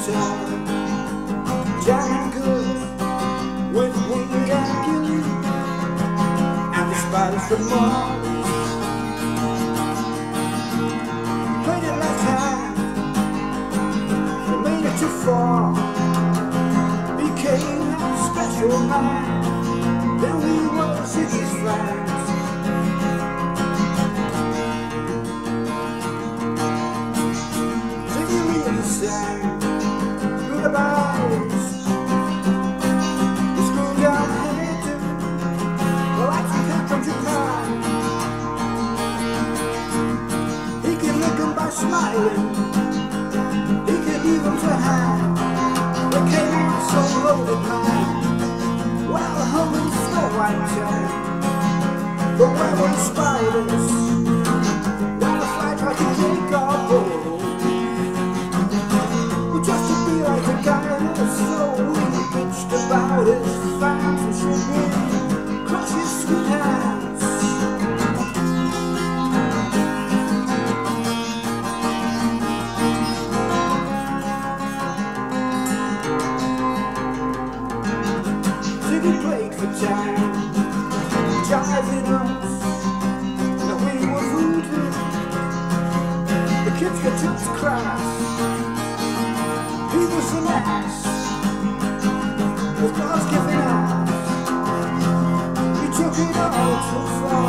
time, jamming good with winged angular and the spiders from Mars. Played it left hand, they made it too far, became a special man. Then we were city's friends. Sang lullabies, the schoolyard hated, the lights we had from Japan. He could lick them by smiling, he could leave them to hand. They came on so loaded man, well hung in Snow White time. But where were the spiders? Now the fly tried to take our boat. Just to be like a guy that's so bitched about his fans and sugar, crush his sweet hands. Ziggy played for time, jiving us, that we were voodoo. The kids got just crass. He was an ass, with God's giving out. He took it all too far.